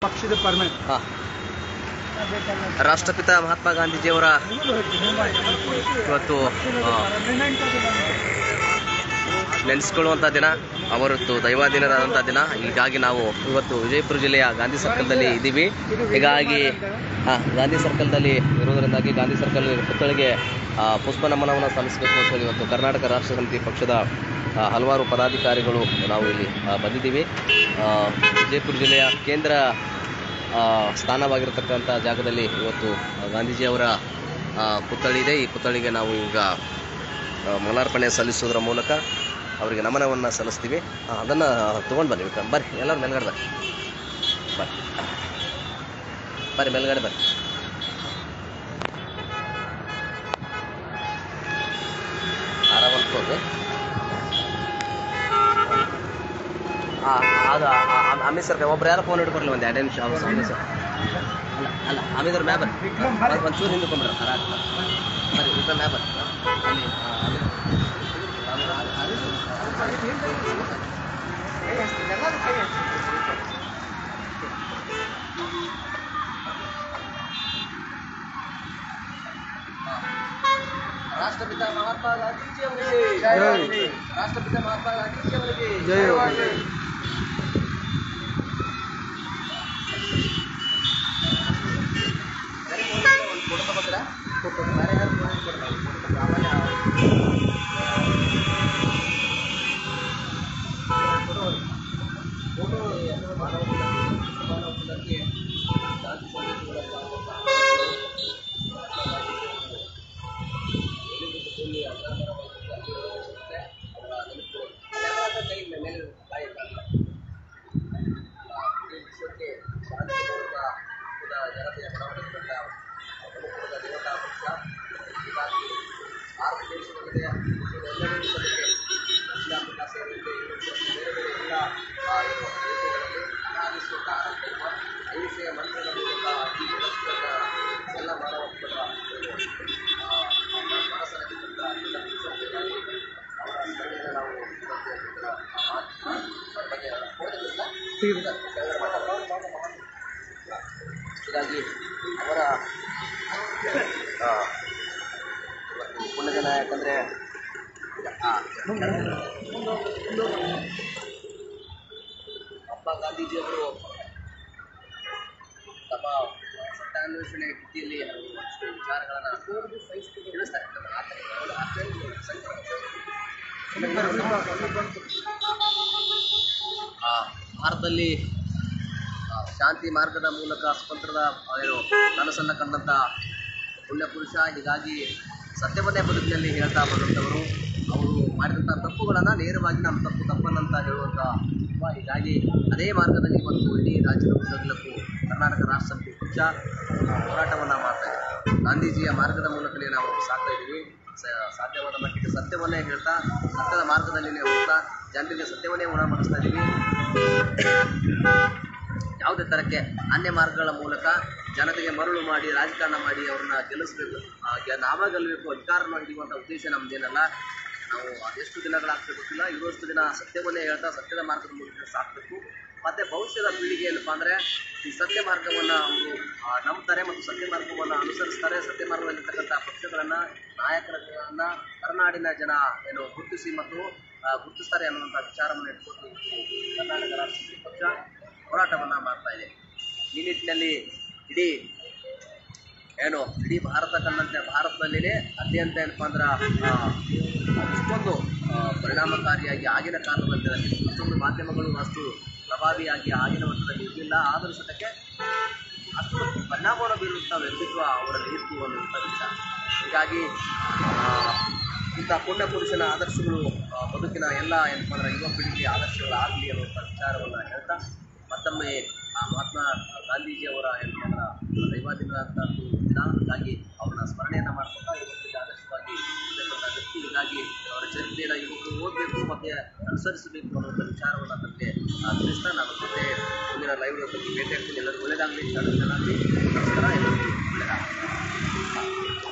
ಪಕ್ಷದ ಪರ್ಮನೆಂಟ್ ರಾಷ್ಟ್ರಪಿತ ಮಹಾತ್ಮ ಗಾಂಧೀಜಿಯವರ ಇವತ್ತು ನೆನೆಸ್ಕೊಳ್ಳುವಂಥ ದಿನ, ಅವರದ್ದು ದೈವಾಧೀನರಾದಂಥ ದಿನ. ಹೀಗಾಗಿ ನಾವು ಇವತ್ತು ವಿಜಯಪುರ ಜಿಲ್ಲೆಯ ಗಾಂಧಿ ಸರ್ಕಲ್ದಲ್ಲಿ ಇದ್ದೀವಿ. ಹೀಗಾಗಿ ಗಾಂಧಿ ಸರ್ಕಲ್ದಲ್ಲಿ ಇರುವುದರಿಂದಾಗಿ ಗಾಂಧಿ ಸರ್ಕಲ್ ಪುತ್ಥಳಿಗೆ ಪುಷ್ಪ ನಮನವನ್ನು ಸಲ್ಲಿಸಬೇಕು ಅಂತ ಹೇಳಿ ಇವತ್ತು ಕರ್ನಾಟಕ ರಾಷ್ಟ್ರ ಸಮಿತಿ ಪಕ್ಷದ ಹಲವಾರು ಪದಾಧಿಕಾರಿಗಳು ನಾವು ಇಲ್ಲಿ ಬಂದಿದ್ದೀವಿ. ವಿಜಯಪುರ ಜಿಲ್ಲೆಯ ಕೇಂದ್ರ ಸ್ಥಾನವಾಗಿರತಕ್ಕಂಥ ಜಾಗದಲ್ಲಿ ಇವತ್ತು ಗಾಂಧೀಜಿಯವರ ಪುತ್ಥಳಿ ಇದೆ. ಈ ಪುತ್ಥಳಿಗೆ ನಾವು ಈಗ ಮಾಲಾರ್ಪಣೆ ಸಲ್ಲಿಸುವುದರ ಮೂಲಕ ಅವರಿಗೆ ನಮನವನ್ನು ಸಲ್ಲಿಸ್ತೀವಿ. ಅದನ್ನು ತೊಗೊಂಡು ಬನ್ನಿ ವಿಕ್ರಮ್, ಬರ್ರಿ ಎಲ್ಲರೂ ಮೇಲ್ಗಡೆ ಬರ್ರಿ, ಬರ್ರಿ ಮೇಲ್ಗಡೆ ಬರ್ರಿ. ಆರಾಮಂತೋದು ಅದು ಅಮಿತ್ ಸರ್ ಒಬ್ರು ಯಾರೋ ಫೋನ್ ಹಿಡ್ಕೊಡ್ಲಿ ಒಂದು 2 ನಿಮಿಷ. ಅಮಿತ್ ಸರ್ ಅಲ್ಲ ಅಮಿದ್ರ ಮ್ಯಾ ಬರ್ರಿ, ಒಂಚೂರು ಹಿಂದ್ಕೊಂಡ್ರೆ ಖರ ಆಗ್ತದೆ. ಬರ್ರಿ ವಿಕ್ರಮ್ ಮ್ಯಾ ಬರ್ರಿ. ಅಲ್ಲಿ ರಾಷ್ಟ್ರಪಿತ ಮಹಾತ್ಮ ಗಾಂಧೀಜಿಯವರಿಗೆ, ರಾಷ್ಟ್ರಪಿತ ಮಹಾತ್ಮ ಗಾಂಧೀಜಿಯವರಿಗೆ ಜಯವಾಗಲಿ. ಹೀಗಾಗಿ ಅವರ ಪುಣ್ಯದಿನ. ಯಾಕಂದರೆ ಮಹಾತ್ಮ ಗಾಂಧೀಜಿಯವರು ತಮ್ಮ ಸತ್ಯಾನ್ವೇಷಣೆ ಕೃತಿಯಲ್ಲಿ ಒಂದಷ್ಟು ವಿಚಾರಗಳನ್ನು ತಿಳಿಸ್ತಾರೆ. ಭಾರತದಲ್ಲಿ ಶಾಂತಿ ಮಾರ್ಗದ ಮೂಲಕ ಸ್ವತಂತ್ರದ ಕನಸನ್ನು ಕಂಡಂಥ ಪುಣ್ಯ ಪುರುಷ. ಹೀಗಾಗಿ ಸತ್ಯವನ್ನೇ ಬದುಕಿನಲ್ಲಿ ಹೇಳ್ತಾ ಬಂದಂಥವರು. ಅವರು ಮಾಡಿದಂಥ ತಪ್ಪುಗಳನ್ನು ನೇರವಾಗಿ ನಮ್ಮ ತಪ್ಪನ್ನಂತ ಹೇಳುವಂಥ. ಹೀಗಾಗಿ ಅದೇ ಮಾರ್ಗದಲ್ಲಿ ಇವತ್ತು ಇಡೀ ರಾಜ್ಯದ ಉದ್ದಗಲಕ್ಕೂ ಕರ್ನಾಟಕ ರಾಷ್ಟ್ರ ಸಮಿತಿ ಪಕ್ಷ ಹೋರಾಟವನ್ನು ಮಾಡ್ತಾ ಇದೆ. ಗಾಂಧೀಜಿಯ ಮಾರ್ಗದ ಮೂಲಕನೇ ನಾವು ಸಾಗ್ತಾ ಇದ್ದೀವಿ. ಸಾಧ್ಯವಾದ ಮಟ್ಟಿಗೆ ಸತ್ಯವನ್ನೇ ಹೇಳ್ತಾ, ಸತ್ಯದ ಮಾರ್ಗದಲ್ಲಿನೇ ಹೋಗ್ತಾ ಜನರಿಗೆ ಸತ್ಯವನ್ನೇ ಉಣಬಡಿಸ್ತಾ ಇದ್ದೀವಿ. ಯಾವುದೇ ಥರಕ್ಕೆ ಅನ್ಯ ಮಾರ್ಗಗಳ ಮೂಲಕ ಜನತೆಗೆ ಮರಳು ಮಾಡಿ ರಾಜಕಾರಣ ಮಾಡಿ ಅವ್ರನ್ನ ಗೆಲ್ಲಿಸ್ಬೇಕು, ನಾವೇ ಗೆಲ್ಲಬೇಕು, ಅಧಿಕಾರವನ್ನು ಹಿಡಿಯುವಂಥ ಉದ್ದೇಶ ನಮ್ಮದೇನಲ್ಲ. ನಾವು ಅದೆಷ್ಟು ದಿನಗಳಾಗ್ತದೆ ಗೊತ್ತಿಲ್ಲ, ಇರುವಷ್ಟು ದಿನ ಸತ್ಯವನ್ನೇ ಹೇಳ್ತಾ ಸತ್ಯದ ಮಾರ್ಗದ ಮೂಲಕ ಸಾಕಬೇಕು. ಮತ್ತು ಭವಿಷ್ಯದ ಪೀಳಿಗೆ ಏನಪ್ಪ ಅಂದರೆ ಈ ಸತ್ಯ ಮಾರ್ಗವನ್ನು ಅವರು ನಂಬ್ತಾರೆ ಮತ್ತು ಸತ್ಯ ಮಾರ್ಗವನ್ನು ಅನುಸರಿಸ್ತಾರೆ. ಸತ್ಯ ಮಾರ್ಗದಲ್ಲಿರ್ತಕ್ಕಂಥ ಪಕ್ಷಗಳನ್ನು, ನಾಯಕರನ್ನು ಕರ್ನಾಡಿನ ಜನ ಗುರುತಿಸಿ ಮತ್ತು ಗುರುತಿಸ್ತಾರೆ ಅನ್ನುವಂಥ ವಿಚಾರವನ್ನು ಇಟ್ಕೊಂಡು ಕರ್ನಾಟಕ ರಾಷ್ಟ್ರ ಪಕ್ಷ ಹೋರಾಟವನ್ನು ಮಾಡ್ತಾ ಇದೆ. ಈ ನಿಟ್ಟಿನಲ್ಲಿ ಇಡೀ ಭಾರತ ಕಂಡಂತೆ ಭಾರತದಲ್ಲಿನೇ ಅತ್ಯಂತ ಏನಪ್ಪ ಅಂದ್ರೆ ಇಷ್ಟೊಂದು ಪರಿಣಾಮಕಾರಿಯಾಗಿ ಆಗಿನ ಕಾಲದಲ್ಲಿ ಅಷ್ಟೊಂದು ಮಾಧ್ಯಮಗಳು ಅಷ್ಟು ಪ್ರಭಾವಿಯಾಗಿ ಆಗಿನ ವರ್ಷದಲ್ಲಿ ಇರಲಿಲ್ಲ. ಆದರೂ ಸತಕ್ಕೆ ಅಷ್ಟು ಪರಿಣಾಮವನ್ನು ಬೀರುವಂಥ ವ್ಯಕ್ತಿತ್ವ ಅವರಲ್ಲಿ ಇತ್ತು ಅನ್ನುವಂಥ ವಿಚಾರ. ಹೀಗಾಗಿ ಇಂಥ ಪುಣ್ಯ ಪುರುಷನ ಆದರ್ಶಗಳು ಬದುಕಿನ ಎಲ್ಲ ಏನಪ್ಪ ಅಂದ್ರೆ ಯುವ ಪೀಳಿಗೆ ಆದರ್ಶಗಳಾಗಲಿ ಅನ್ನುವಂಥ ವಿಚಾರವನ್ನು ಹೇಳ್ತಾ, ಮತ್ತೊಮ್ಮೆ ಮಹಾತ್ಮ ಗಾಂಧೀಜಿಯವರ ಏನಪ್ಪ ಅಂದ್ರೆ ದೈವಾಧೀನರಾದಂಥ ದಿನಾಂಕಕ್ಕಾಗಿ ಅವ್ರನ್ನ ಸ್ಮರಣೆಯನ್ನು ಮಾಡ್ಕೊಂಡು ಇವತ್ತಿಗೆ ಆದರ್ಶವಾಗಿ ವ್ಯಕ್ತಿ. ಹೀಗಾಗಿ ಅವರ ಚರಿತ್ರೆಯನ್ನು ಯುವಕರು ಓದಬೇಕು ಮತ್ತು ಅನುಸರಿಸಬೇಕು ಅನ್ನುವಂಥ ವಿಚಾರವನ್ನು ನಮಗೆ ತಿಳಿಸ್ತಾ ನಾನು ಮತ್ತೆ ಮುಂದಿನ ಲೈವ್ ಭೇಟಿ ಆಗ್ತೀನಿ. ಎಲ್ಲರಿಗೂ ಒಳ್ಳೆಯದಾಗಲಿ, ನಮಸ್ಕಾರ, ಎಲ್ಲರಿಗೂ ಒಳ್ಳೆಯದಾಗಲಿ.